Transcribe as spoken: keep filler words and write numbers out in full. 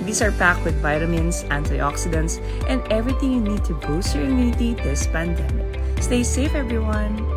These are packed with vitamins, antioxidants, and everything you need to boost your immunity this pandemic. Stay safe, everyone!